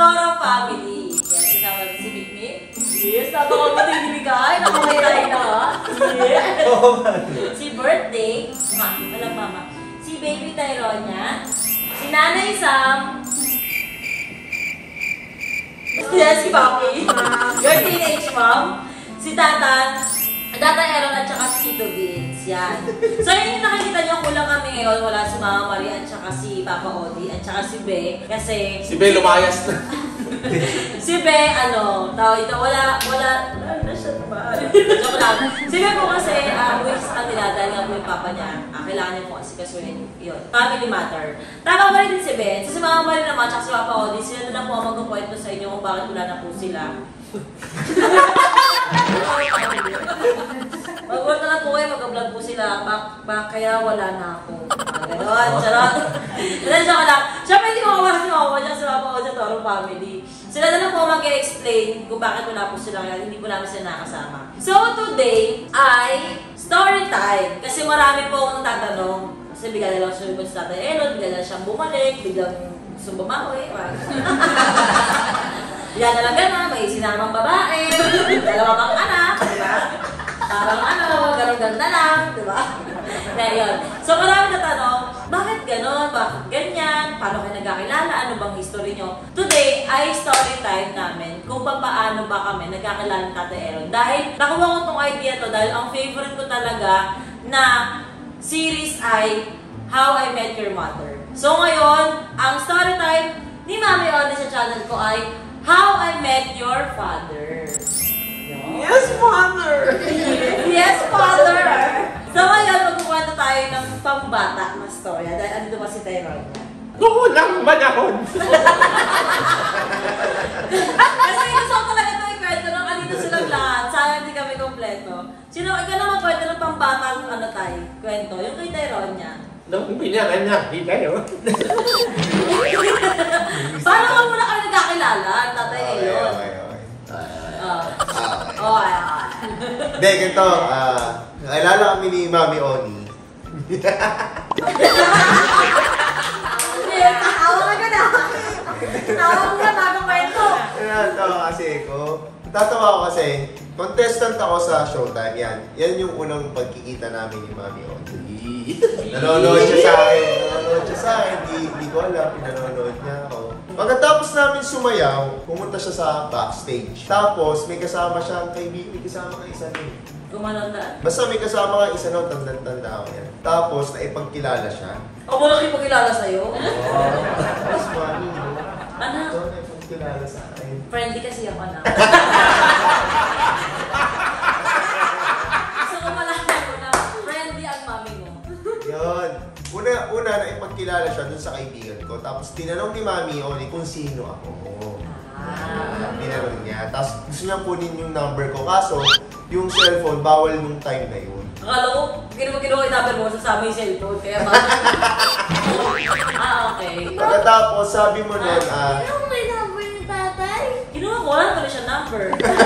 Toro family. Yan, kasama natin si Mikmi. Yes, napakamatindi ka. Ay, nakamay na ka. Yes. Si birthday. Walang mama. Si baby Tyronia. Si Nanay Sam. Yes, si Papi. Your teenage mom. Si Tata Aaron at saka si Tito Vince. Yan. So yun yung nakikita nyo, kulang kami ngayon. Wala si Mama Marie at saka si Papa Odi at saka si Be. Kasi... Si Be lumayas na. Si Be, wala na siya naman. Joke lang. Si Be po kasi, uwi sa kanila dahil nga po yung papa niya, kailangan niya po kasi kasuhin yun. Family matter. Tama ba rin si Ben? Si Mama Marie naman, tsaka si Papa Odi, sila na lang po ang mag-point sa inyo kung bakit wala na po sila. Mag-work na lang po kayo, mag-vlog po sila. Kaya wala na ako. Ganon, charot. Ganon siya ka lang. Siyempre hindi ko kawas si Mama dyan sa Papa Odi sa Toro family. Sila na lang po mag-explain kung bakit wala po sila kaya hindi po namin sila nakasama. So today ay story time. Kasi marami po akong tatanong. Kasi bigla na lang siya sa Tatay Elon, bigla na siyang bumalik, biglang sumbumahoy. Bigla na lang gano'n, may sinamang babae, dalawa pang anak, diba? Parang gano'n na lang, diba? Kaya yun. So marami na tanong, bakit gano'n? Bakit ganyan? Paano kayo nagkakilala? Ano bang history nyo? Today ay story time namin kung paano ba kami nagkakilala ng Tatay Aaron. Dahil nakuha ko tong idea to dahil ang favorite ko talaga na series ay How I Met Your Mother. So ngayon, ang story time ni Mami Oni sa channel ko ay How I Met Your Father. Yes, Father! Yes, Father! So ngayon, magkukwento tayo ng pambata na storya dahil andito ba si Tyronia? Oo lang, manahon! Kasi gusto ko talaga ito ikwento nung andito silang lahat. Sayang hindi kami kompleto. Ikaw na magkwento ng pambata tayo, kwento. Yung kay Tyronia. Nung pinanganak, di kayo. Paano ka muna kayo nagkakilala, Tatay Aaron? Okay. Hindi, ganito. Nakilala kami ni Mami Oni. Tawa ka na. Tawa mo na bago kwento. Natawa kasi ko. Tatawa ko kasi, contestant ako sa Showtime. Yan yung unang pagkikita namin ni Mami Oni. Nanonood siya sa akin. Hindi ko alam, pinanonood niya ako. Pagkatapos namin sumayaw, pumunta siya sa backstage. Tapos, may kasama siyang kaibigan, may kasama ka isa nun. Kumananda. Basta may kasama ka isa nun, tanda ako yan. Tapos, naipagkilala siya. Ako mo nakipagkilala sa'yo? Tapos, Mami, Anak. ito, naipagkilala sa akin. Friendly kasi ako, anak. Gusto ko malaman mo na friendly ang mami mo. Yun. Una, naipagkilala siya dun sa kaibigan ko. Tapos tinanong ni Mami Oni kung sino ako. Tinanong niya. Tapos gusto niya kunin yung number ko. Kaso, yung cellphone, bawal nung time na yun. Akala ko, kinuha yung number mo, sasama yung cellphone. Kaya okay. Pagkatapos, sabi mo nun, kinuha mo yung number ni tatay? Kinuha ko, wala na siyang number.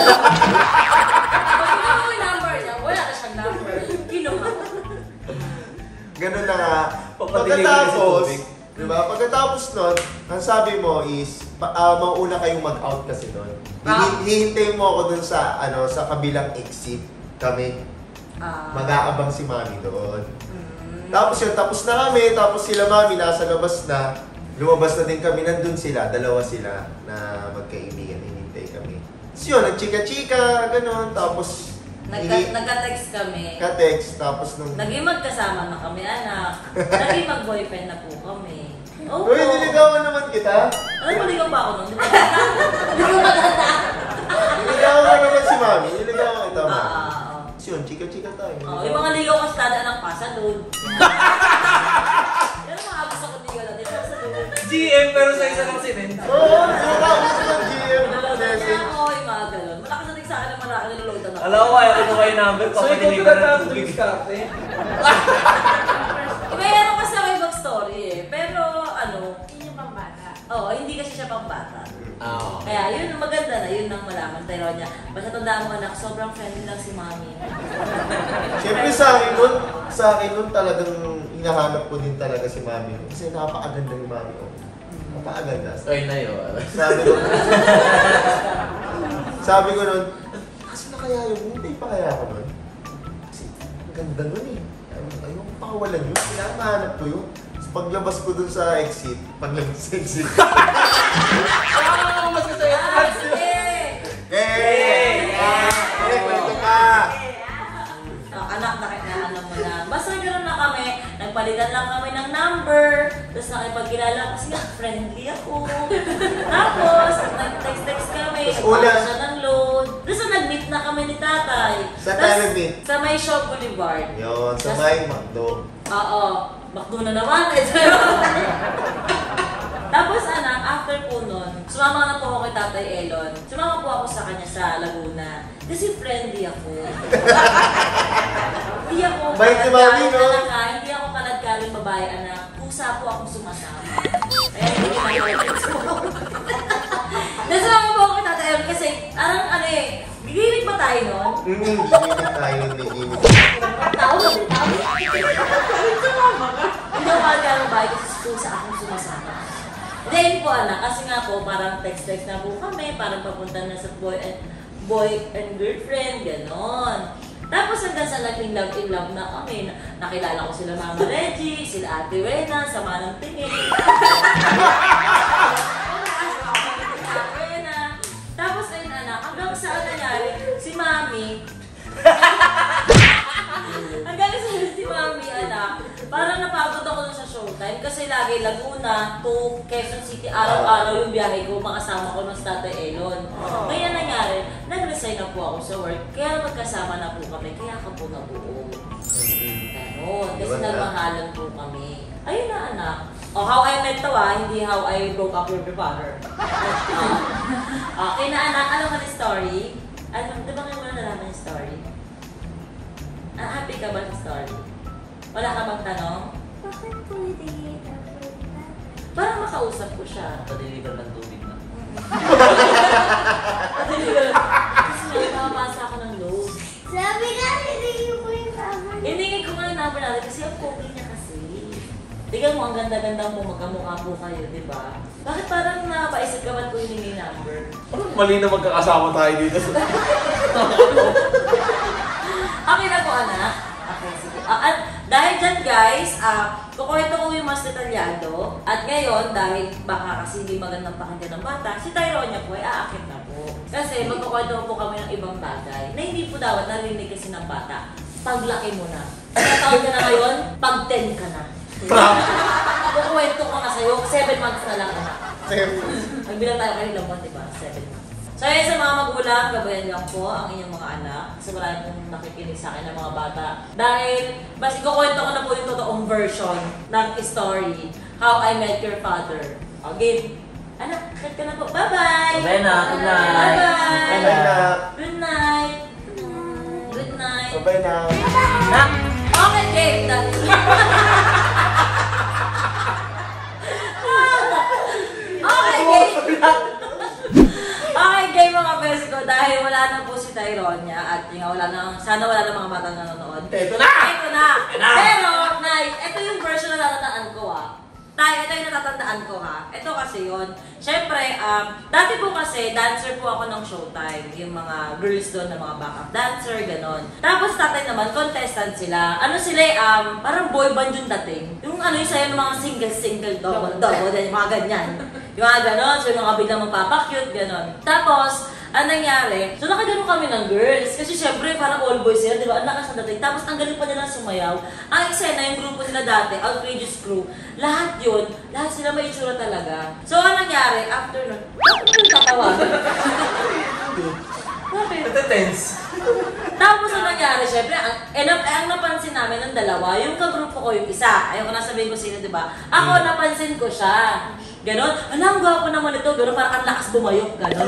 Pag kinuha mo yung number niya, wala na siyang number. Kinuha ko. Ganun na nga. Pagkatapos, diba? Pagkatapos nun, ang sabi mo is, mauna kayong mag-out kasi nun. Hihintay mo ako dun sa, sa kabilang exit kami. Mag-aabang si Mami doon. Tapos yun, tapos na kami, tapos sila Mami nasa labas na. Lumabas na din kami, nandun sila, dalawa sila na magkaibigan, hinintay kami. So yun, nagchika-chika, ganun, tapos Nagka-text kami. Ka-text, tapos nung... Naging magkasama na kami, anak. Naging mag-boyfriend na po kami. Uy, niligawan naman kita. Maligaw ba ako nun? Hindi ko maganda. Niligawan ka naman si Mami. Niligawan kita, Mami. So yun, chika-chika tayo. Yung mga ligaw kasi tada anak pa, sa doon. Yan ang mga gusto ko ligaw natin. Sa doon. GM pero sa isa lang sinenta. Oo, niligawan ko ng GM. Oo, yung mga galon. Malakas natin sa akin ang malaki nilulutan ako. Alam ko, ayaw ko kayo number. So, ikaw pinatang drinks ka, eh? Meron kasi ako ibang story eh. Pero Yun yung pambata. Oo, hindi kasi siya pambata. Oo. Kaya yun, maganda na, yun ang malaman. Tyronia, basta tandaan mo anak, sobrang friendly lang si Mami. Siyempre sa akin nun talagang hinahanap ko din talaga si Mami. Kasi napakaganda ni Mami. Napakaganda. Ay na yun. Sabi ko nun, kaso na kaya yun? Hindi pa kaya ako nun. Kasi ang ganda nun eh. Ayun, pakawalan yun. Kailangan mahanap ko yun. So, paglabas ko dun sa exit, Ah, mas gusto yun. Sige! Hey! Kwento ka! Anak, alam mo na. Basta gano'n na kami, nagpalitan lang kami ng number, tapos nakipagkilala kasi nga, friendly ako. Tapos, nag-text kami, nagpapasa siya ng load. Tapos nag-meet na kami ni tatay. Sa tayo nag-meet? Sa may Shaw Boulevard. Yun, sa may McDo. Oo, McDo na naman. Tapos anak, after po nun, sumama na po ako kay Tatay Elon. Sumama po ako sa kanya sa Laguna. Kasi friendly ako. Hindi ako Bait ni Mami, no? hindi ako kaladkaling babae, anak. Kusa po akong sumasama. Kaya hindi ko nakikita mo. Tapos sumama po ako kay Tatay Elon kasi, parang ano eh, gigimik ba tayo nun? Gimik tayo, hindi gimik. Tao. Hindi ako kaladkaling babae kasi kusa akong sumasama. Then po anak, kasi nga po parang text-text na po kami, parang papunta na sa boy and girlfriend, ganon. Tapos hanggang sa naging love in love na kami, nakilala ko sila Mama Reggie, sila Ate Wena, sama ng tingin. Tapos ayun anak, hanggang saan nangyari, si Mami, hanggang sa si Mami anak, parang napagod ako dun sa showtime kasi lagi Laguna to Quezon City, araw-araw yung biyahe ko, makasama ko ng Tatay Elon. Kaya nangyari, nag-resign na po ako sa work, kaya magkasama na po kami, kaya ka po nabuo. Ganon, kasi nagmahalan po kami. Ayun na anak. Oh, how I met to hindi how I broke up with your father. Okay na anak, alam mo yung story? Di ba kayo mo na nalaman yung story? Happy ka ba sa story? Wala ka bang tanong? Bakit po hindi Parang makausap ko siya. Pa-deliver ng tubig na. Kasi nakapasa ako ng load. Sabi nga, hindi po yung tama. Hiningin ko nga yung number natin kasi ang pogi niya kasi. Tingnan mo, ang ganda-ganda mo, magkamukha po kayo, di ba? Bakit parang napaisip ka ba't ko hiningi number? Parang mali na magkakasama tayo dito. Okay na po, anak. Okay, sige. Dahil dyan, guys, kukwento ko yung mas detalyado. At ngayon, dahil baka kasi hindi magandang pakinggan ng bata, si Tyronia po ay aakit na po. Kasi magkukwento po kami ng ibang bagay na hindi po dapat narinig kasi ng bata. Paglaki mo na. Kaya taon ka na ngayon, pag 10 ka na. Kukwento ko nga sa'yo, 7 months na lang, anak. Nagbilang tayo kayo lang, di ba? 7 months. So yun sa mga magulang, gabayan lang po ang inyong mga anak. Kasi wala pong nakikinig sa akin ng mga bata. Dahil, mas ikukwento ko na po yung totoong version ng story. How I Met Your Father. Okay. Anak, cut ka na po. Bye-bye! Bye na, good night. Bye-bye! Bye na. Good night! Good night! Bye na. Nak! Okay, game. Okay, game. Okay, game mga best ko. Dahil wala na po si Tyronia at yung sana wala na mga batang nanonood. Ito na! Ito na! Ito na! Pero, Nay, ito yung version na natatandaan ko Tay, ito yung natatandaan ko Ito kasi yun. Siyempre, dati po kasi, dancer po ako ng Showtime. Yung mga girls doon na mga backup dancer, ganon. Tapos tatay naman, contestant sila. Ano sila, parang boy band yung dating. Yung ano yung sayo ng mga single, double, yung mga ganyan. Yung mga ganon, so yung mga biglang magpapakyut, ganon. Tapos, ang nangyari, so nakagano kami ng girls. Kasi syempre, parang all boys sila, di ba? Ang lakas na dating. Tapos, ang galing pa nila sumayaw. Ang eksena, yung grupo nila dati, Outrageous Crew, lahat yun, lahat sila may itsura talaga. So, ang nangyari, after nun, bakit mo yung tatawagan? Bakit? Ito tense. Tapos, ang nangyari, syempre, ang napansin namin ng dalawa, yung kagrupo ko yung isa. Ayoko na sabihin ko sino, di ba? Ako, napansin ko siya. Ganon. Ang gwapo naman ito. Ganon, parang ang lakas bumayok. Ganon.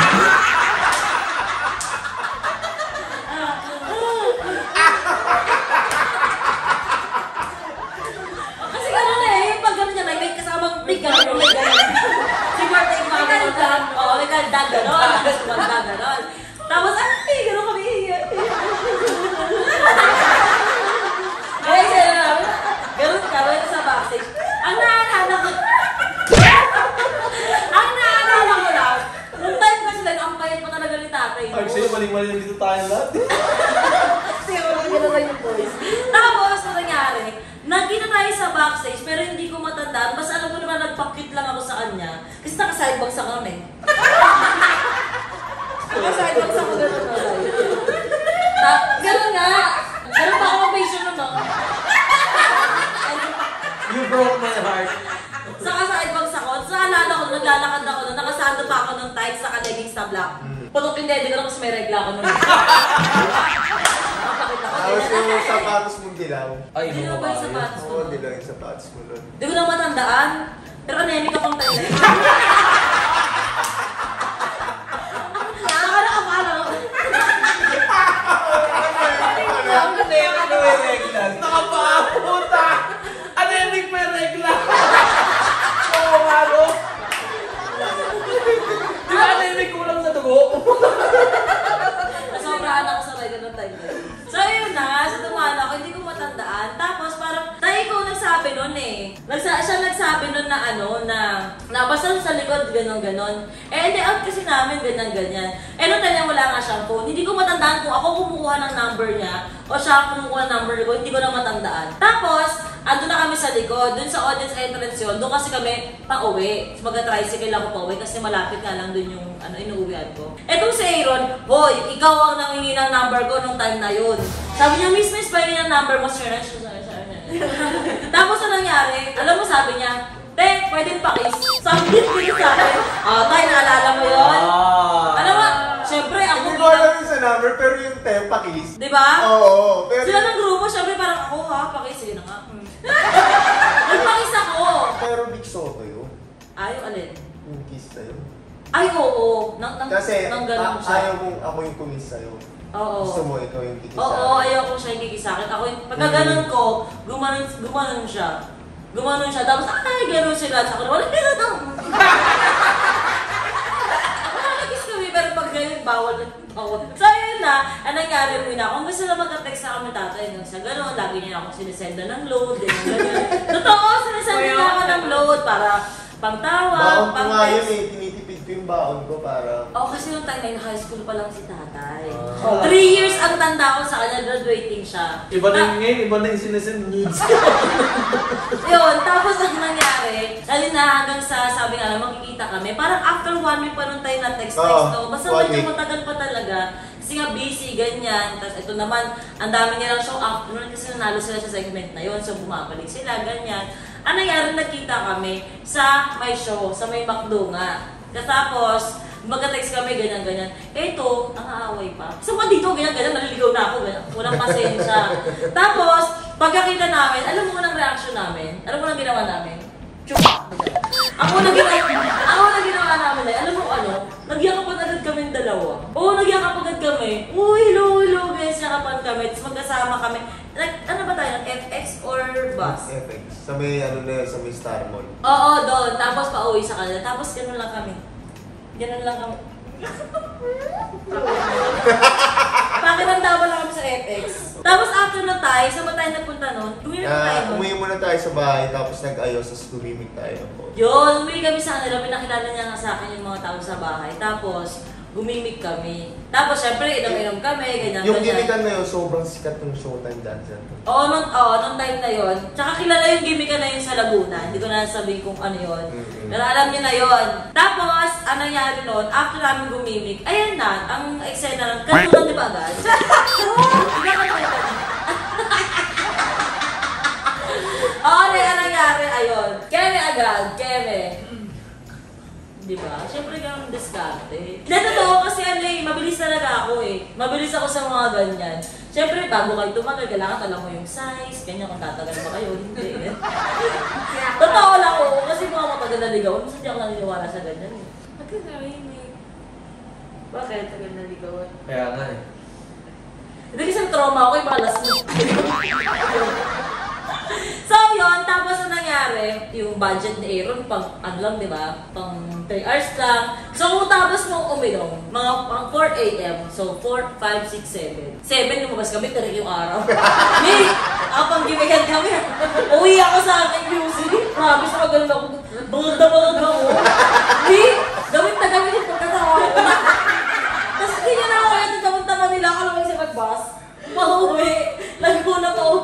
Kasi ganon yung pag ganon niya, may kasamang bigang. Si Marta yung mga ganon. Oo, may kaldag. Ganon. Sumandag. Ganon. Tapos, ganon kami iiyak. Guys, ganon kami sa backstage. Ang naanak ko. mali dito tayo lahat. Kasi ako lang gano'n lang yung voice. Tapos, ano nangyari? Nagkita tayo sa backstage, pero hindi ko matandaan. Basta alam ko naman, nagpakit lang ako sa kanya. Kasi naka-sidebox ako nun eh. Naka-sidebox ako gano'n na. Gano'n nga! Gano'n pa ako patient nun, no? You broke my heart. Naka-sidebox ako. So, alala ko, naglalakad ako nun. Nakasando pa ako ng tights, naka-leggings na black. Putok yung dede ko lang kasi may regla ako nun. Nakapakit ako. Tapos yung sapatos mong dilaw. Ay, Hindi mga mo ba yung bayo. sapatos ko? Oo, dilaw yung sapatos mo nun. Hindi ko na matandaan. Pero anemic akong tayo. Saka nakapala ako. Nakapapunta! Anemic may regla! Oo nga, no? Di ba anemic kulang sa dugo? Nasobrahan ako sa regla ng time. So yun na, sa tumala ako, hindi ko matandaan. Tapos parang, tayo ko nagsabi nun eh. Siya nagsabi nun na ano, na basta sa likod, ganon-ganon. Eh, hindi out kasi namin, ganyan-ganyan. Eh, nung kanya wala nga siyang phone. Hindi ko matandaan kung ako kumukuha ng number niya o siya kumukuha ng number ko, hindi ko na matandaan. Tapos, ando na kami sa likod, dun sa audience entrance yun, doon kasi kami pa-uwi. So, mag-tricycle ako pa-uwi kasi malapit nga lang dun yung inuuwian ko. Etong si Aaron, boy, ikaw ang nangingi ng number ko nung time na yun. Sabi niya, miss, pwede yung number mo, sir. Tapos ano nangyari? Alam mo, sabi niya, te, pwede pa-kiss. Sabi din sa akin. Tay, naalala mo yun? Alam mo, syempre, ako Hindi ko alam yung sa number, pero yung tempa kiss. Di ba? Oo, pero... Sila ng grupo, syempre parang ako pakiss. Sige na nga. Nagpakiss ako. Pero Big Soto yun. Ayaw, alin? Yung kiss sa'yo. Ay, oo. Kasi nang ganun siya. ayaw mong ako yung kumiss sa'yo. Oo. Gusto mo ikaw yung kikis Oo, ayaw ko siya yung sa akin. Ako yung, pagka ganun ko, gumanon siya. Gumanon siya. Tapos, ay, gano'n sila. Sa ako naman, gano'n. Nakakagis kami, pero pag ganyan, bawal. So, yun na. Ang nangyari mo na, kung gusto na magka-text na kami tatay, nung sa gano'n, lagi niya ako sinisenda ng load, ganyan. Totoo, sinisenda niya ako ng load para pangtawag, baon ko nga yun eh, tinitipid ko yung baon ko para... kasi nung time na high school pa lang si tatay. 3 years ang tanda ko sa kanya, graduating siya. Iba na yung ngayon, iba na yung sinesend needs. Yun, tapos ang nangyari, dahil na hanggang sa sabi nga, magkikita kami, parang after 1 week pa nung tayo na text, no? Basta medyo matagal pa talaga. Kasi nga busy, ganyan. Tapos ito naman, ang dami nilang show afternoon kasi nanalo sila sa segment na yun. So bumabalik sila, ganyan. Ang nangyari, nagkita kami sa may show, sa may McDo nga. Tapos, magka-text kami, ganyan-ganyan. Ito, ang aaway pa. Isa pa dito, ganyan-ganyan, naliligaw na ako, ganyan. Walang pasensya. Tapos, pagkakita namin, alam mo nang reaction namin? Alam mo nang ginawa namin? Chupa! Ako na ginawa namin eh. Alam mo ano? Nagyakapan agad kami yung dalawa. Oo, nagyakapan agad kami. Oh, hello, guys. Yakapan kami. Tapos magkasama kami. Ano ba tayo? FX or bus? FX. Sa may ano na yun, sa may Star Mall. Oo, doon. Tapos pauwi sa kanila. Tapos ganun lang kami. Ganun lang kami. Pakinandaman lang kami sa FX. Tapos after na tayo, saan ba tayo nagpunta nun? Gumimik tayo nun. Umuwi muna tayo sa bahay, tapos nag-ayos, tapos tumimik tayo ng phone. Yun, umuwi kami sa kanila. Pinakilala niya nga sa akin yung mga tao sa bahay. Tapos, gumimik kami. Tapos, syempre, inom-inom kami, ganyan. Yung gimikan na yun, sobrang sikat ng Showtime dancer. Oo, nung time na yun. Tsaka kilala yung gimikan na yun sa Laguna. Hindi ko na sabihin kung ano yun. Pero alam niyo na yun. Tapos, ang nangyari nun, after namin gumimik, ayan na, ang eksena lang, kantunan di ba agad? Di ba kantunan? Oo, ang nangyari, ayun. Keme agad, keme. Di ba? Siyempre ganun diskarte. Hindi, totoo kasi ano eh, mabilis talaga ako eh. Mabilis ako sa mga ganyan. Siyempre, bago kayo tumagal, kailangan alam mo yung size, ganyan kung tatagal ba kayo, hindi. Totoo lang ako, kasi mga matagal na ligawan, minsan di ako naniniwala sa ganyan eh. Bakit narinig? Bakit tagal na ligawan? Kaya nga eh. Hindi kasi ang trauma ako, yung palas mo. So yun, tapos ang nangyari, yung budget ni Aaron, pang ano lang, di ba? Pang 3 hours lang. So kung tapos mong uminom, mga pang 4 a.m. So 4, 5, 6, 7. 7 lumabas kami, tarik yung araw. May, pang gibigan kami. Uwi ako sa aking music. Promise na magaling ako. Bangag ako. May, gamit na gamit yung pagkatawa ko. Tapos hindi niya na ako kaya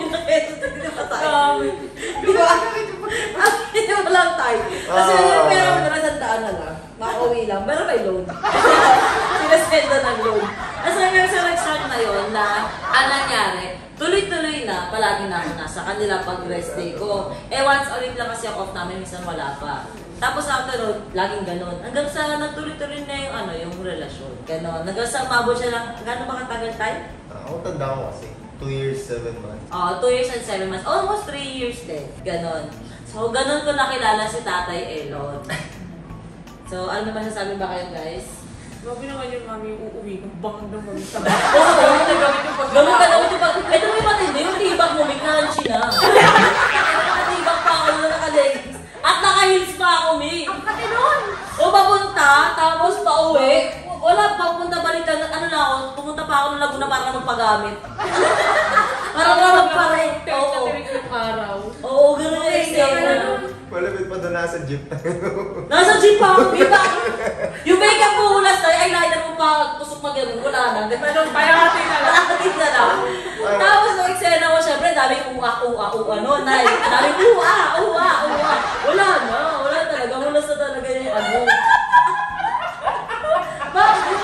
na Quezon City, di ba tayo? Di ba? Hindi mo lang tayo. Kasi yung pera mo na sandaan na lang. Makauwi lang. Pero may loan. Sinasenda ng loan. Kasi hanggang sa nag-start na yun na ang nangyari, tuloy-tuloy na, palagi na ako nasa kanila pag rest day ko. Once a week lang kasi ang off namin, minsan wala pa. Tapos after nun, laging ganon. Hanggang sa nagtuloy-tuloy na yung relasyon. Ganon. Hanggang sa umabot siya lang, gano'n ba katagal tayo? Ako tanda ko kasi. 2 years, 7 months. 2 years and 7 months. Almost 3 years din. Ganon. So, ganon ko nakilala si Tatay Elon. So, ano naman sasabi ba kayo, guys? Grabe naman yung mami yung uuwi ng bangag ng mami sa Oo, gamit yung pag... Gamit ka naman yung pag... Ito may matindi, yung tibak mo, may crunchy na. Nakatibak pa ako na naka-leggings. At naka-heels pa ako, May. Ang katinon! O papunta, tapos pauwi. Wala, papunta balikan. Ano na ako, pumunta pa ako ng Laguna para na magpagamit. Para na magparay. Oo. Yung araw. Oo, gano'n yung eksena. Malapit pa doon nasa jeep. Nasa jeep pa ako, di ba? Yung makeup mo hulas tayo, eyeliner mo pa, tusok na gano'n, wala na. Anong payakati na lang? Nakakatin na lang. Tapos nung eksena ko, syempre, daming no, nay. Daming uwa. Wala na, wala talaga, hulas na talaga yung ano. Bakit?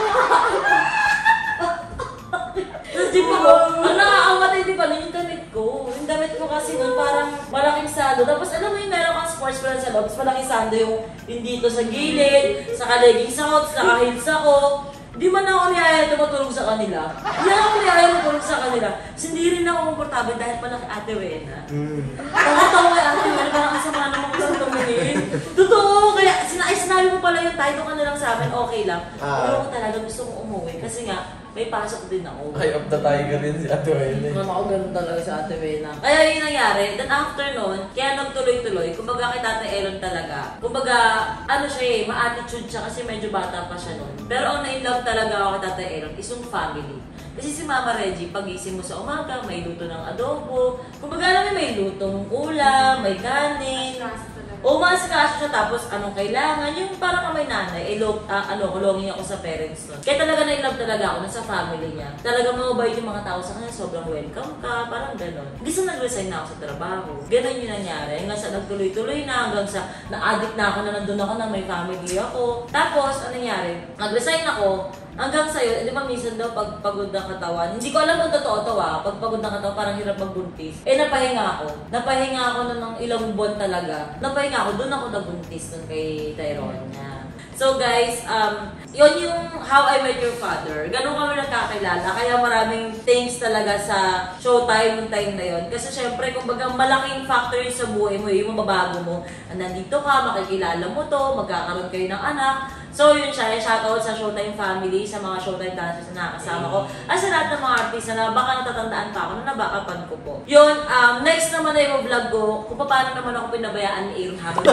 Tapos jeep ako, ang nakakamatay, di ba, yung damit ko. Yung damit ko kasi nun, parang malaking sando. Tapos alam mo yung meron kang sports bra sa loob, tapos malaking sando yung dito sa gilid, sa leggings ako, sa naka-heels ako. Di man ako niyaya tumutulog sa kanila. Hindi ako niyaya tumutulog sa kanila. Kasi hindi rin ako komportable dahil pala kay Ate Wena. Tawa kay Ate Wena, parang ang sama naman ko sa tumingin. Totoo, kaya sinabi mo pala yung title ka na lang sa amin, okay lang. Pero ko talaga gusto kong umuwi kasi nga, may pasok din ako. Eye of the tiger rin si Ate Wena. Ako ganun talaga sa Ate Wena. Kaya yun nangyari, then after nun, kaya nagtuloy-tuloy, kumbaga kay Tate Elon talaga. Kumbaga, ano siya ma-attitude siya kasi medyo bata pa siya nun. Pero ang na-inlove talaga ako kay Tate Elon is yung family. Kasi si Mama Reggie, pagising mo sa umaga, may luto ng adobo. Kumbaga namin may lutong ulam, may kanin. O masikaso siya tapos anong kailangan, yung parang kamay nanay, kulongin ako sa parents nun. Kaya talaga na-inlove talaga ako sa family niya. Talaga mabait yung mga tao sa kanya, sobrang welcome ka, parang gano'n. Hindi sa nag-resign na ako sa trabaho. Gano'n yung nangyari. Hanggang sa nagtuloy-tuloy na, hanggang sa na-addict na ako na nandun ako na may family ako. Tapos, ano nangyari? Nag-resign ako, hanggang sa'yo, di ba minsan daw pag pagod ng katawan, hindi ko alam kung totoo to pag pagod ng katawan, parang hirap magbuntis. Napahinga ako. Napahinga ako ng ilang buwan talaga. Napahinga ako, doon ako nabuntis nun kay Tyrone niya. So guys, yun yung How I Met Your Father. Ganun kami nagkakilala. Kaya maraming thanks talaga sa Showtime yung time na yun. Kasi syempre, kumbaga malaking factor yun sa buhay mo, yung mababago mo. Nandito ka, makikilala mo to, magkakaroon kayo ng anak. So yun siya, shoutout sa Showtime family, sa mga Showtime dancers na nakasama ko. At sa lahat ng mga artista na baka natatandaan pa ako, na nabakapan ko po. Yun, next naman na yung vlog ko, kung paano naman ako pinabayaan ni Aaron habang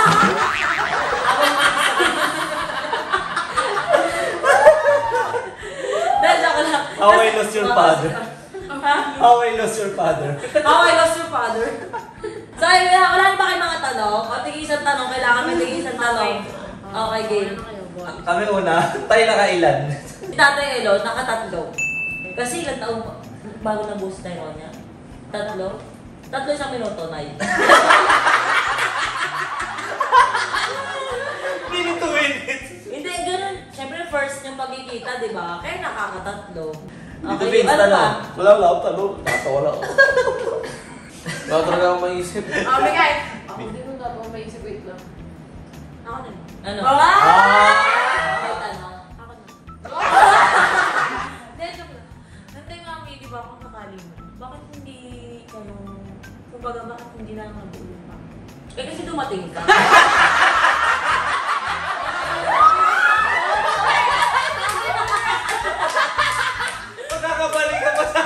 How I Lost Your Father. Ha? How I Lost Your Father. How I Lost Your Father. So, wala na ba kayong mga tanong? O, tig-isang tanong. Kailangan may tig-isang tanong. Okay, game. Kami una, tayo nakailan. Si Tatay Elo, nakatatlo. Kasi ilang taon bago na-boost na yun niya? Tatlo? Tatlo isang minuto, Nay. Minute to minute. Hindi, ganun. Siyempre, first yung pagkikita, di ba? Kaya nakakatatlo. Dito Okay, Vince, ano pa? tanong. Wala ako tanong. Natawa ako. Wala talaga akong maisip. Okay, guys. Ako din mo na ako maisip. Wait lang. Ako din. Ano? Ah! May tanong. Ako na. Hindi, joke lang. Nantay nga kami, di ba akong nakalimutan? Bakit hindi kayo, kumbaga bakit hindi na mag-uwi pa? Eh, kasi dumating ka. Magkakabalik ka pa sa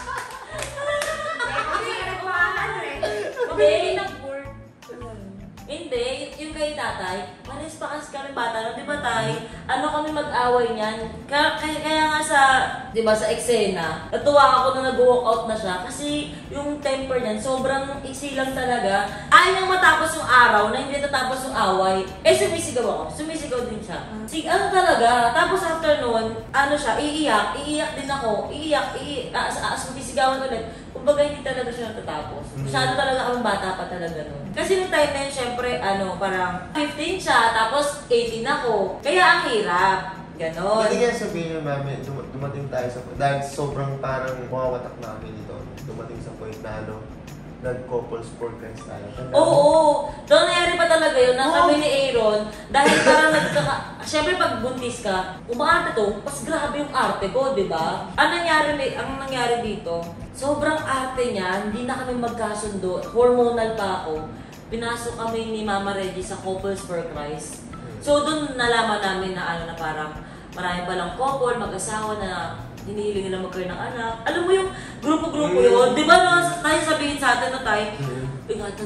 Hindi, hindi, yung kay tatay, pares pa kasi kami bata, no? Di ba tay? Ano kami mag-away niyan? Kaya nga sa, di ba, sa eksena, natuwa ako na nag-walk out na siya kasi yung temper niyan, sobrang iksi lang talaga. Ayaw niyang matapos yung araw na hindi natapos yung away. Sumisigaw ako. Sumisigaw din siya. Ano talaga? Tapos after noon, ano siya, iiyak din ako. Sumisigawan ulit. kumbaga hindi talaga siya natatapos. Masyado talaga akong bata pa talaga nun. Kasi nung time na yun, syempre, parang 15 siya, tapos 18 ako. Kaya ang hirap. Ganon. Hindi kaya sabihin nyo, mami, dumating tayo sa dahil sobrang parang mawawatak namin dito. Dumating sa point na nag-couples for Christ tayo. Oo. Doon nangyari pa talaga yun, na kami ni Aaron, dahil parang siyempre pag buntis ka, umaarte to, mas grabe yung arte ko, di ba? Ang nangyari dito, sobrang arte niya, hindi na kami magkasundo, hormonal pa ako. Pinasok kami ni Mama Reggie sa Couples for Christ. So doon nalaman namin na na parang marami palang couple, mag-asawa na hinihiling nila magkaroon ng anak. Alam mo yung grupo-grupo yun, di ba no? Tayo sabihin sa atin na tayo, ingatan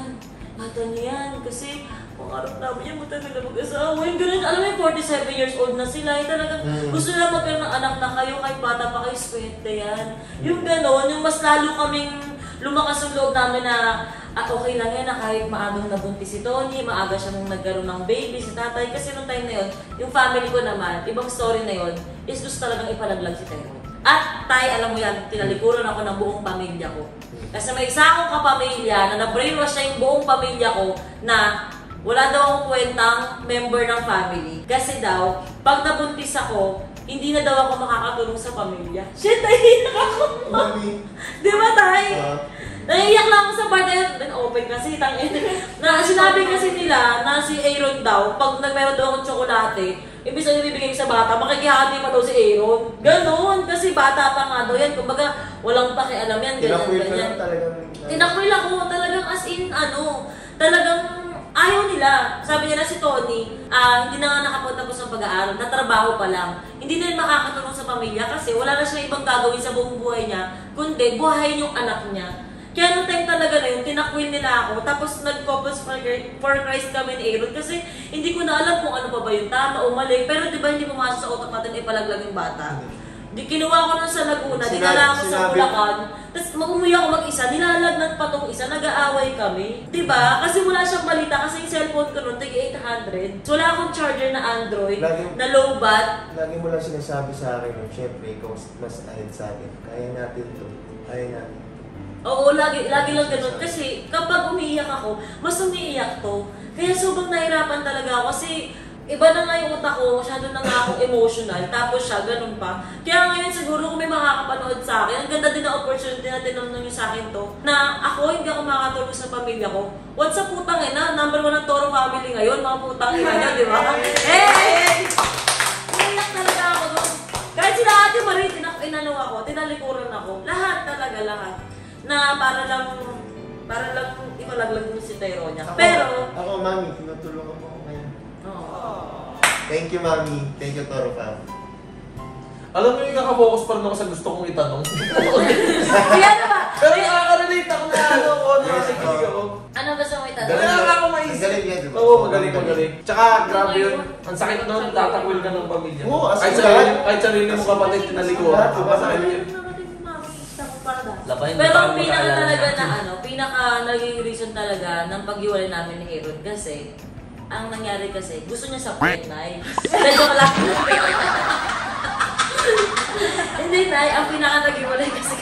niyo yan, kasi pangarap namin yan, matagal na mag-asawa. Yung ganun, alam mo yung 47 years old na sila, talagang gusto nila magkaroon ng anak na kayo, kahit bata pa kayo, swerte yan. Yung gano'n, yung mas lalo kaming lumakas ang loob namin na okay lang yan na kahit maagang nabuntis si Tony, maaga siya nung nagkaroon ng baby si tatay. Kasi nung time na yun, yung family ko naman, ibang story na yun, is gusto talagang ipalaglag si Tyrone. At tay, alam mo yan, tinalikuran ako ng buong pamilya ko. Kasi may isa akong kapamilya na na-brainwash siya yung buong pamilya ko na wala daw akong kwentang member ng family. Kasi daw, pag nabuntis ako, hindi na daw ako makakatulong sa pamilya. Shit, nahiyak ako! Di ba, tay? Naiiyak lang ako sa part na yun, open kasi, na sinabi kasi nila na si Aaron daw, pag nagmeron daw akong tsokolate, ibig sabihin bibigay sa bata, makikihati pa daw si Aaron. Ganon, kasi bata pa nga daw yan. Kumbaga, walang pakialam yan, ganyan. Tinakwil ako talagang as in, talagang ayaw nila. Sabi nila si Tony, hindi na nga nakapagtapos ng pag-aaral, natrabaho pa lang. Hindi na rin makakatulong sa pamilya kasi wala na siya ibang gagawin sa buong buhay niya, kundi buhayin yung anak niya. Kaya nung time talaga na yun, tinakwil nila ako, tapos nag-couples for Christ kami ni Aaron kasi hindi ko na alam kung ano pa ba yung tama o mali. Pero di ba hindi pumasok sa utak natin ipalaglag yung bata? Di kinuha ko nun sa Laguna, dinala ako sa Bulacan, tapos umuwi ako mag-isa, nilalagnat pa tong isa, nag-aaway kami. Diba? Kasi wala siyang balita, kasi yung cellphone ko nun, tig 800. So wala akong charger na Android, na low bat. Lagi mo lang sinasabi sa akin, syempre, ikaw mas ahead sa akin. Kaya natin to. Kaya natin. Oo, lagi lang ganun. Kasi kapag umiiyak ako, mas umiiyak to. Kaya sobrang nahirapan talaga ako kasi iba na nga yung utak ko, masyado na nga akong emotional, tapos siya, ganun pa. Kaya ngayon siguro kung may makakapanood sa akin, ang ganda din na opportunity na tinanong nyo sa akin to, na ako hindi ako makakatulog sa pamilya ko. What's sa putang ina? Number 1 ng Toro family ngayon, mga putang ina nyo, di ba? Hey! Naiyak talaga ako doon. Kahit sila Ate Marie, tinalikuran ako. Lahat talaga, lahat. Na para lang ipalaglag mo si Tyrone niya. Pero ako, mami, tinutulungan mo ako ngayon. Thank you, mami. Thank you, Toro fam. Alam mo yung nakafocus pa rin ako sa gusto kong itanong. kaya naman. Pero nakaka-relate ako na nakikinig ako. Ano gusto mo itanong? Wala ako maisip. Magaling yan, di ba? Oo, magaling. Tsaka grabe yun. Ang sakit nun, tatakwil ka ng pamilya. Oo, kahit sarili mo kapatid tinalikuran. Masakit yun. Pero ang pinaka talaga na pinaka naging reason talaga ng pag-iwalay namin ni Aaron kasi ang nangyari kasi gusto niya sa night. Medyo lang. Hindi na, ang pinaka nag-iwalay kasi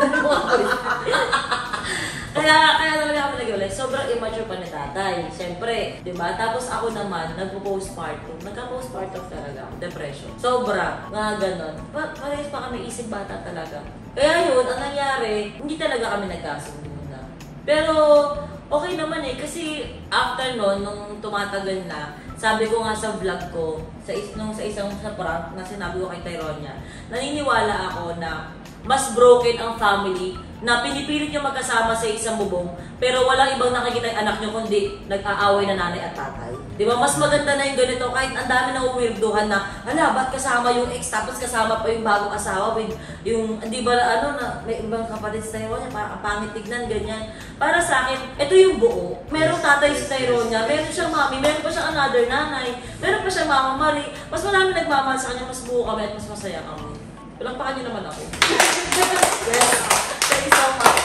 kaya talaga kami nag-iwalay. Sobrang immature pa ni tatay. Siyempre, di ba? Tapos ako naman, nagpo-postpartum. Nagka-postpartum talaga. Depression. Sobra. Nga ganon. Parehas pa kami isip bata talaga. Kaya yun, ang nangyari, hindi talaga kami nagkasundo na. Pero, okay naman eh. Kasi after nun, nung tumatagal na, sabi ko nga sa vlog ko, sa isang prank na sinabi ko kay Tyrone niya, naniniwala ako na mas broken ang family na pinipilit niyo magkasama sa isang bubong pero walang ibang nakikita yung anak niyo kundi nag-aaway na nanay at tatay. Di ba? Mas maganda na yung ganito kahit ang dami na weirdohan na hala, ba't kasama yung ex tapos kasama pa yung bagong asawa with yung, di ba na may ibang kapatid sa Tyrone niya, parang pangit tignan, ganyan. Para sa akin, ito yung buo. Merong tatay sa Tyrone niya, meron siyang mami, meron pa siyang another nanay, meron pa siyang mama Marie. Mas marami nagmamahal sa kanya, mas buo kami at mas masaya kami. Palakpakan niyo naman ako. Yes. Thank you so much.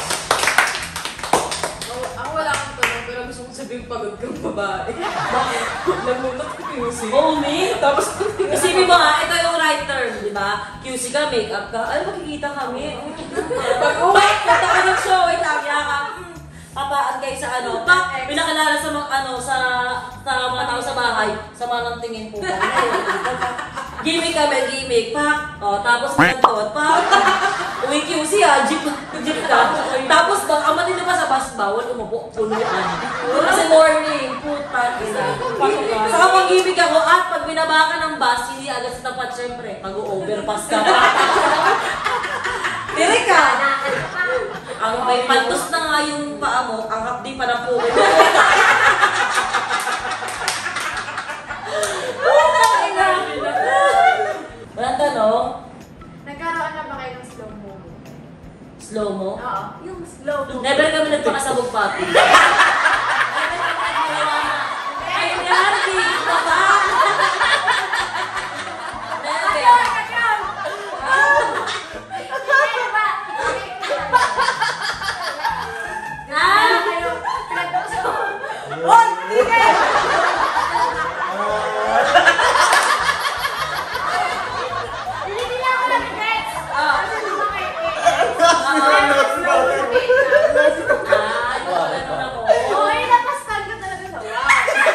Ako wala akong tanong, pero gusto kong sabihin pagod kang babae. Bakit? Nagulat ko yung music. Oh, me? Tapos, Isipin mo nga, ito yung right term, di ba? ba? QC ka, makeup ka, ay makikita kami. Pag-uwi, punta ka ng show, wait lang, ka. Papaan kayo sa ano, pinakilala sa mga ano, sa mga tao sa bahay, sama ng tingin po. Gimmick kami, gimmick, pak. O, tapos nagtot, pak. Uwi QC jeep ka. Tapos ang matindi pa sa bus, bawal umupo, punuan. Kasi morning, putan, ina. Saka pag gimmick ako, at pag binaba ka ng bus, hindi agad sa tapat, syempre, mag-overpass ka pa. Tiri ka! Ang may pantos na nga yung paa mo, ang hapdi pa ng puko. Walang tanong? Nagkaroon na ba kayo ng slow mo? Slow mo? Oo, yung slow mo. Never kami nagpakasabog papi. Ay, Yardi! Baba! Never! Hoy! Sige! Hindi nila ako nag-gets! Kasi di ba kayo Hoy, napastan ka talaga sa wow!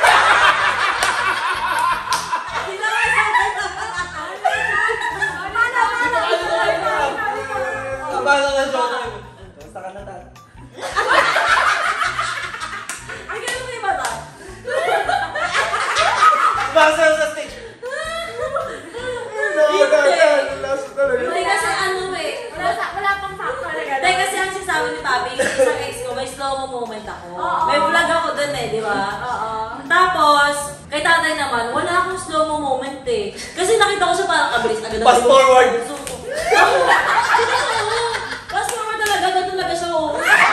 Paano na siya? Basta ka na ta. Ay, ganun mo yung bata? Basta sa stage. Hindi kasi ano eh. Wala pang factor na gano'n. Hindi kasi ang sinasabi ni Papi, yung isang ex ko, may slow-mo moment ako. May vlog ako dun eh, di ba? Oo. Tapos, kay tatay naman, wala akong slow-mo moment eh. Kasi nakita ko siya parang kabilis agad. Fast forward. Fast forward talaga, ganun talaga siya. Oh.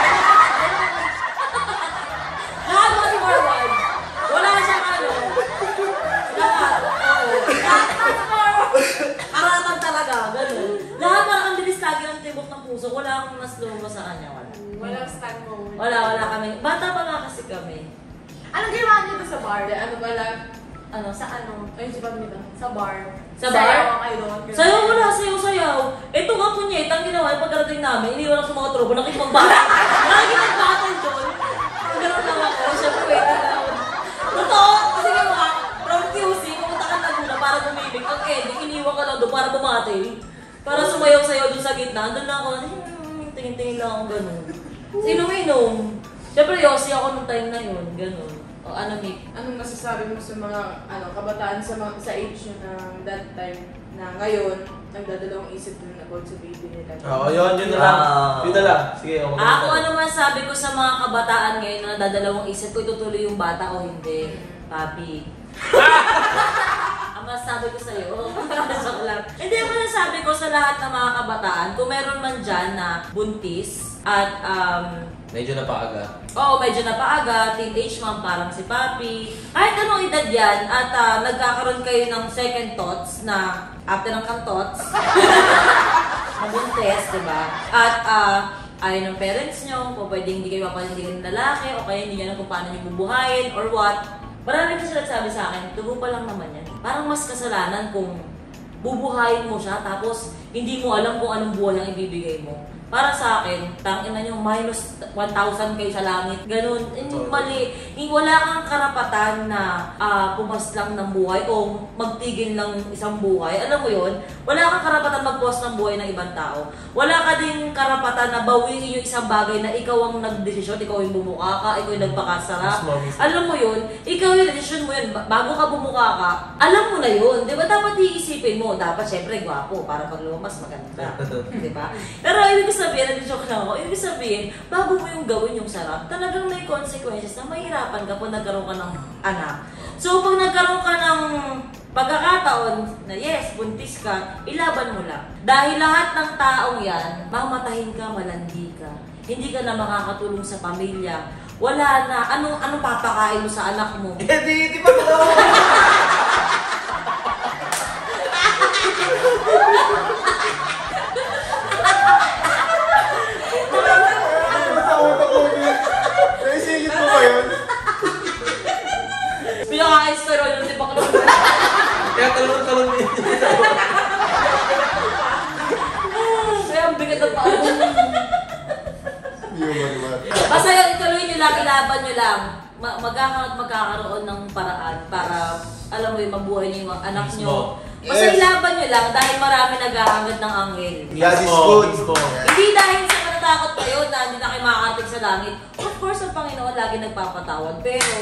Lahat fast forward. Wala siyang ano. Lahat. Fast forward. Aratan talaga, ganun. Lahat parang ang bilis lagi ng tibok ng puso. Wala akong na-slow-mo sa kanya, wala. Walang stand moment. Wala kami. Bata pa nga kasi kami. Anong ginawa niyo doon sa bar? Ano ba lang? Ano, sa ano? Ayun, si Pam nito. Sa bar. Sa bar? Sayaw kayo doon. Sayaw wala, sayaw. Ito nga punyet, ang ginawa, pagkarating namin, iniwan ako sa mga trobo, nakikipag-battle. Nakikipag-battle doon. Ang gano'n lang ako, syempre wait lang. Totoo, kasi nga mga, from QC, pumunta ka na muna para bumibig. Ang ending, iniwan ka lang doon para bumattle. Para sumayaw-sayaw doon sa gitna. Doon lang ako, tingin-tingin lang ako gano'n. Inom-inom. Syempre, yosi ako nung time na yun, gano'n. O ano, Mick? Anong masasabi mo sa mga kabataan sa age nyo na that time na ngayon nagdadalawang isip din about sa baby nila? Oo, yun na lang. Yun na lang. Sige, ako. Kung ano man sabi ko sa mga kabataan ngayon na nadadalawang isip ko, itutuloy yung bata o hindi. Papi. Ang masasabi ko sa'yo, joke lang. Hindi mo nasabi ko sa lahat ng mga kabataan, kung meron man dyan na buntis at medyo napaaga. Oo, medyo napaaga, teenage mom, parang si Papi. Kahit anong edad yan, at nagkakaroon kayo ng second thoughts na after ng kantots, mabuntes, diba? At ayaw ng parents nyo, kung pwede hindi kayo mapanindigan ng lalaki, o kaya hindi nyo alam kung paano nyo bubuhayin, or what. Marami kasi nagsabi sa akin, tugo pa lang naman yan. Parang mas kasalanan kung bubuhayin mo siya, tapos hindi mo alam kung anong buhay ang ibibigay mo. Para sa akin, tangina nyo, minus 1,000 kayo sa langit. Ganun. Mali. Wala kang karapatan na pumas lang ng buhay o magtigil ng isang buhay. Alam mo yun? Wala kang karapatan mag-pause ng buhay ng ibang tao. Wala ka din karapatan na bawiin yung isang bagay na ikaw ang nagdesisyon, ikaw yung bumuka ka, ikaw yung nagpakasarap. Alam mo yun? Ikaw yung desisyon mo yun. Bago ka bumuka ka, alam mo na yun. Di ba? Dapat iisipin mo. Dapat syempre gwapo para pag lumabas maganda. Di ba? Pero ibig sabihin, nag-joke lang ako, ibig sabihin, bago mo yung gawin yung sarap, talagang may consequences na mahirapan ka kung nagkaroon ka ng anak. So, pag nagkaroon ka ng pagkakataon na yes, buntis ka, ilaban mo lang. Dahil lahat ng taong yan, mamatahin ka, malandi ka. Hindi ka na makakatulong sa pamilya. Wala na. Anong papakain mo sa anak mo? Di pa ko. Naisingit mo ba yun? Pinaka-ice ko rin yung tipak. Kaya talon-talon din. ilaban nyo lang. Magkakaroon ng paraan para, alam mo yung mabuhay niyo yung mga anak nyo. Basta Yes. ilaban nyo lang dahil marami nag-aangad ng anghel. God is good. Hindi dahil sa matatakot kayo na hindi na kayo makakarating sa langit. Of course, ang Panginoon lagi nagpapatawad.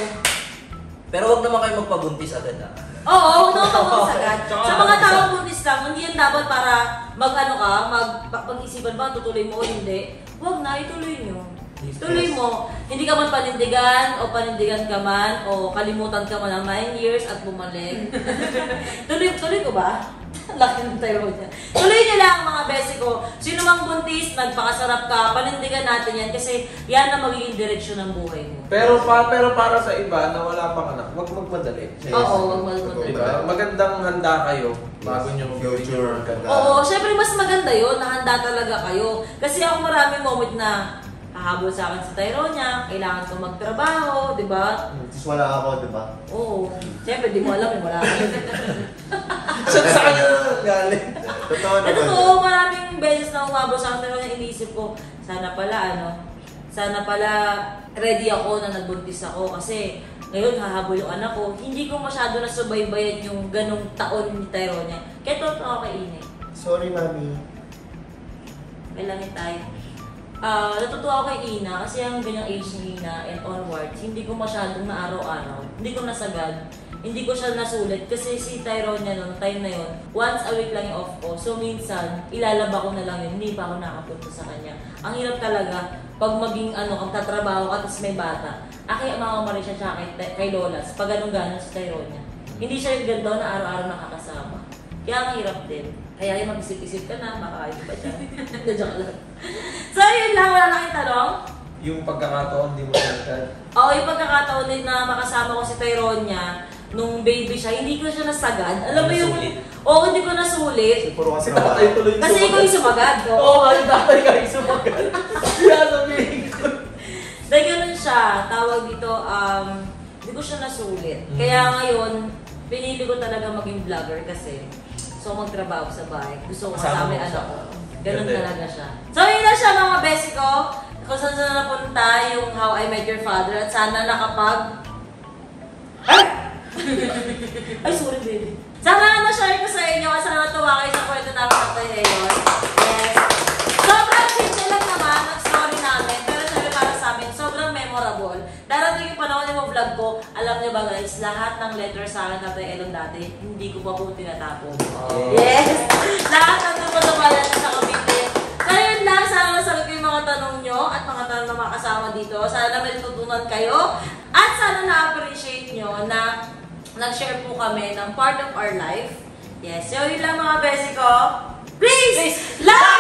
Pero wag naman kayo magpabuntis agad ha. Oo, no, pag agad. Sa mga taong buntis lang, hindi yan dapat para pag-isipan ba, tutuloy mo o hindi. Huwag na, ituloy nyo. Tuloy mo. Hindi ka man panindigan o panindigan ka man o kalimutan ka man ng 9 years at bumalik. tuloy ko ba? Laki ng tayo niya. Tuloy niyo lang mga besi ko. Sino mang buntis, nagpakasarap ka, panindigan natin yan kasi yan ang magiging direksyon ng buhay mo. Pero para sa iba na wala pang anak, wag magmadali. Oo, wag magmadali. Diba? Magandang handa kayo bago nyo Future. Oo, syempre mas maganda yun, nahanda talaga kayo. Kasi ako maraming moment na hahabol sa akin sa Tyronia, kailangan ko magtrabaho, di ba? Tapos wala ako, di ba? Oo. Siyempre, di mo alam, wala ako. Sa kanya na galing. Totoo naman. Totoo, maraming beses na umabot sa akin, Tyronia, iniisip ko, sana pala ready ako na nagbuntis ako kasi ngayon hahabol yung anak ko. Hindi ko masyado nasubaybayan yung ganong taon ni Tyronia. Kaya totoo ako kay Ine. Sorry, mami. May langit tayo. Natutuwa ako kay Ina kasi ang ganyang age ni Ina and onwards, hindi ko masyadong na araw-araw. Hindi ko nasagad. Hindi ko siya nasulit kasi si Tyronia noong time na yon, once a week lang yung off ko. So minsan, ilalaba ko na lang yun, hindi pa ako nakapunta sa kanya. Ang hirap talaga, pag maging kang tatrabaho ka tapos may bata. Kaya Mama Marisha siya kay Lolas, pag ganun-ganun si Tyronia. Hindi siya yung ganda na araw-araw nakakasama. Kaya ang hirap din. Kaya yung mag-isip-isip ka na, makakain ba dyan? Joke lang. So yun lang, wala na kayong tanong? Yung pagkakataon, di mo nasagad. Oo, yung pagkakataon din na makasama ko si Tyronia, nung baby siya, hindi ko siya nasagad. Alam mo yung... Oo, hindi ko nasulit. Puro Si kasi tatay tuloy Kasi ikaw yung sumagad. Oo, kasi tatay ka yung sumagad. Kaya sabihin ko. Dahil ganun siya, tawag dito, hindi ko siya nasulit. Kaya ngayon, pinili ko talaga maging vlogger kasi gusto ko magtrabaho sa bahay. Gusto ko kasama yung anak ko. Ganun talaga siya. So yun na siya mga besi ko. Kung saan na napunta yung How I Met Your Father at sana nakapag... Ay, sorry baby. Sana na-share ko sa inyo at sana natuwa kayo sa kwento namin sa ngayon. Yes. Sobrang simple lang naman ang story namin. Pero sabi para sa amin, sobrang memorable. Darating yung panahon yung vlog ko, alam niyo ba guys, lahat ng letter sa akin Tatay Elon dati, hindi ko pa po tinatapon. Yes! Lahat ng tumatawala na sa Cavite. So yun lang, sana nasagot ko yung mga tanong nyo at mga tanong na mga kasama dito. Sana may tutunan kayo at sana na-appreciate nyo na nag-share po kami ng part of our life. Yes, so yun lang mga besi ko. Please, like!